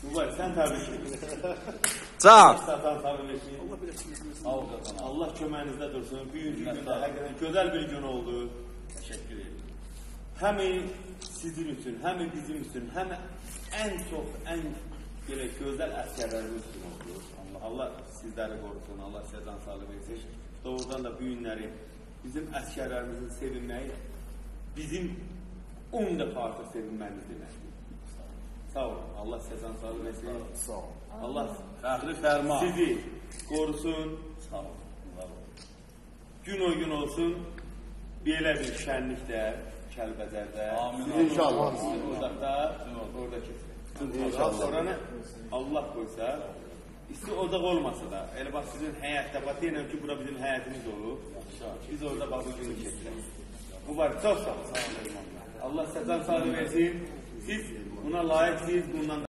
Mübarək, sən təbrik edin. Can. Satan təbrik edin. Allah köməyinizdə dursun. Bugünkü gündə həqiqətən gözəl bir gün oldu. Təşəkkür ederim. Həm sizin üçün, həm bizim üçün, həm ən çox, ən belə gözəl əsgərlərimiz üçün oldu. Allah sizləri qorusun, Allah sizdən sağlıq versin. Doğrudan da bu günləri bizim əsgərlərimizin sevinməyi bizim 10 dəfə artıq sevinməyimiz deməkdir. Sağ olun. Allah sizdən sağlıq versin. Sağ olun. Allah fəxri fərman sizi qorusun. Sağ olun. Gün o gün olsun. Belə bir şənlikdə, Kəlbəcərdə. Amin. İnşallah. Uzaqda, orada keçirin. İnşallah. Oranı Allah qoysa, isti ocaq olmasa da, elə bax sizin həyətdə, bax deyirəm ki, bura bizim həyətimiz olur. Biz orada bax bu günü keçirək. Bu var, çox sağ olun. Allah sizdən sağlıq versin. Siz buna layiqsiniz, bundan